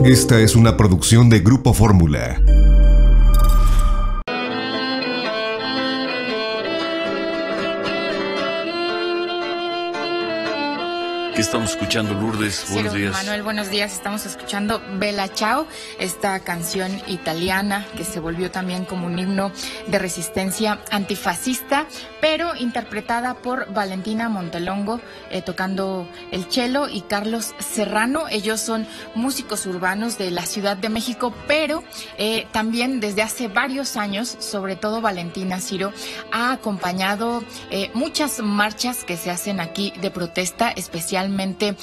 Esta es una producción de Grupo Fórmula. ¿Qué estamos escuchando, Lourdes? Buenos días. Manuel, buenos días. Estamos escuchando Bella Ciao, esta canción italiana que se volvió también como un himno de resistencia antifascista, pero interpretada por Valentina Montelongo, tocando el cello, y Carlos Serrano. Ellos son músicos urbanos de la Ciudad de México, pero también desde hace varios años, sobre todo Valentina, Ciro, ha acompañado muchas marchas que se hacen aquí de protesta, especialmente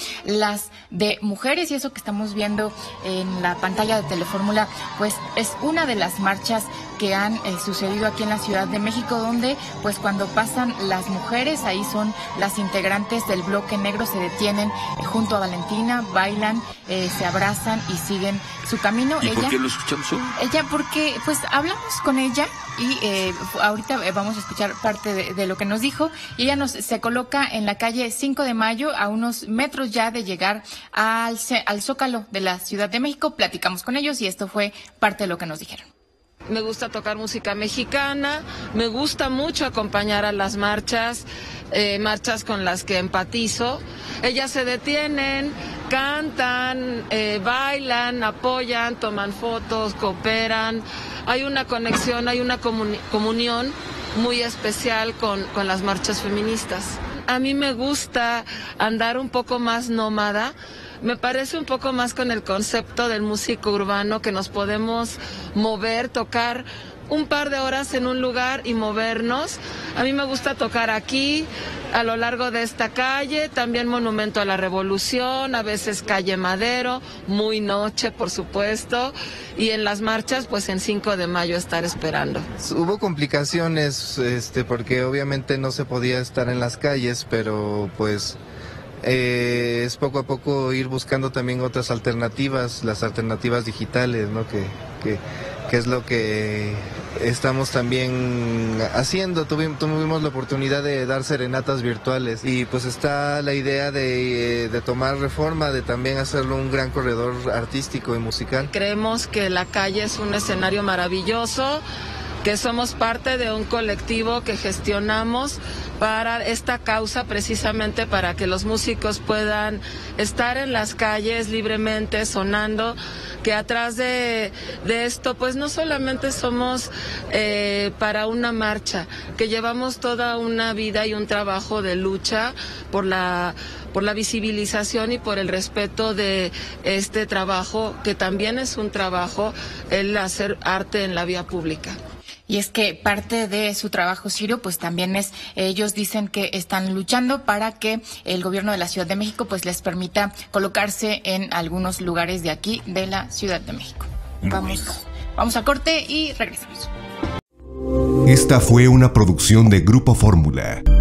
las de mujeres, y eso que estamos viendo en la pantalla de Telefórmula, pues es una de las marchas que han sucedido aquí en la Ciudad de México, donde pues cuando pasan las mujeres, ahí son las integrantes del Bloque Negro, se detienen junto a Valentina, bailan, se abrazan y siguen su camino. ¿Y por qué lo escuchamos hoy? Ella, porque pues hablamos con ella y ahorita vamos a escuchar parte de lo que nos dijo, y ella se coloca en la calle 5 de Mayo, a unos metros ya de llegar al Zócalo de la Ciudad de México. Platicamos con ellos y esto fue parte de lo que nos dijeron. Me gusta tocar música mexicana, me gusta mucho acompañar a las marchas, marchas con las que empatizo. Ellas se detienen, cantan, bailan, apoyan, toman fotos, cooperan. Hay una conexión, hay una comunión muy especial con las marchas feministas. A mí me gusta andar un poco más nómada. Me parece un poco más con el concepto del músico urbano, que nos podemos mover, tocar un par de horas en un lugar y movernos. A mí me gusta tocar aquí, a lo largo de esta calle, también Monumento a la Revolución, a veces Calle Madero, muy noche, por supuesto, y en las marchas, pues en 5 de Mayo estar esperando. Hubo complicaciones, porque obviamente no se podía estar en las calles, pero pues es poco a poco ir buscando también otras alternativas, las alternativas digitales, ¿no? Que es lo que estamos también haciendo. Tuvimos la oportunidad de dar serenatas virtuales, y pues está la idea de tomar Reforma, de también hacerlo un gran corredor artístico y musical. Creemos que la calle es un escenario maravilloso, que somos parte de un colectivo que gestionamos para esta causa, precisamente para que los músicos puedan estar en las calles libremente sonando, que atrás de esto pues no solamente somos para una marcha, que llevamos toda una vida y un trabajo de lucha por la visibilización y por el respeto de este trabajo, que también es un trabajo, el hacer arte en la vía pública. Y es que parte de su trabajo, Ciro, pues también es, ellos dicen que están luchando para que el gobierno de la Ciudad de México pues les permita colocarse en algunos lugares de aquí, de la Ciudad de México. Vamos a corte y regresamos. Esta fue una producción de Grupo Fórmula.